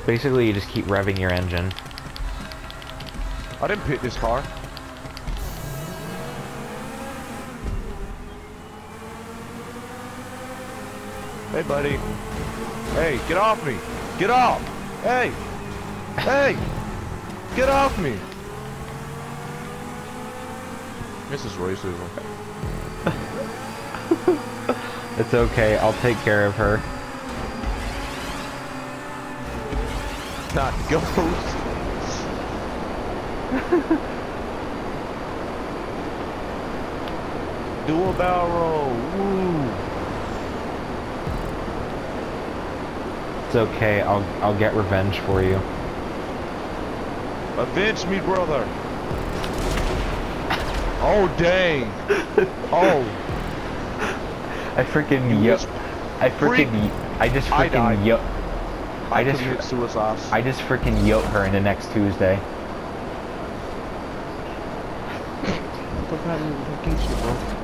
Basically, you just keep revving your engine. I didn't pick this car. Hey, buddy. Hey, get off me. Get off. Hey. Hey. Get off me. This is racism. It's okay, I'll take care of her. Not ghost. Do a barrel roll. Woo. It's okay, I'll get revenge for you. Avenge me, brother. Oh dang. Oh. I freaking I just freaking yote her into next Tuesday. What the fuck happened to bro?